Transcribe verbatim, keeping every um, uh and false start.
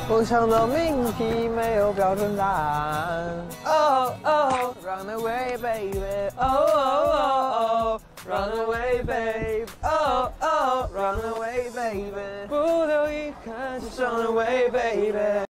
梦想的命题没有标准答案。Oh oh, run away, baby. Oh oh oh oh, run away, babe. Oh oh, run away, baby. 不留遗憾，just run away, baby.